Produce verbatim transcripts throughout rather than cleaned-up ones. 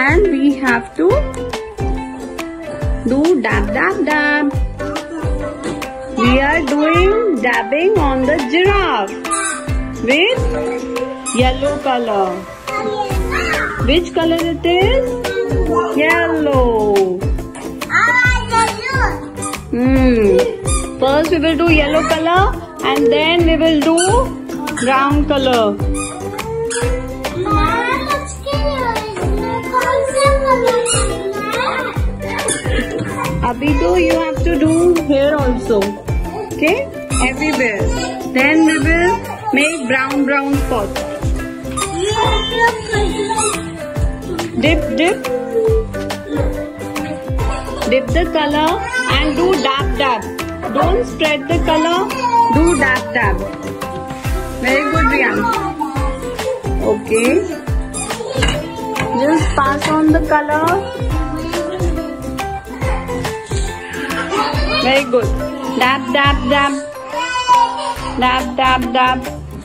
and we have to do dab dab dab. We are doing dabbing on the giraffe with yellow color. Which color it is? Yellow. Hmm. First we will do yellow color and then we will do brown color. Abhi, you have to do here also. Okay? Everywhere. Then we will make brown brown spots. Dip, dip. Dip the color and do dab dab. Don't spread the color. Do dab dab. Very good, Riyan. Okay. Just pass on the color. Very good. Dab, dab, dab. Dab, dab, dab.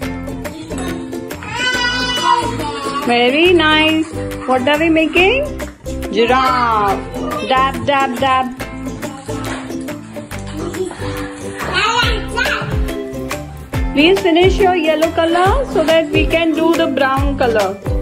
Very nice. What are we making? Giraffe. Dab, dab, dab. Please finish your yellow color so that we can do the brown color.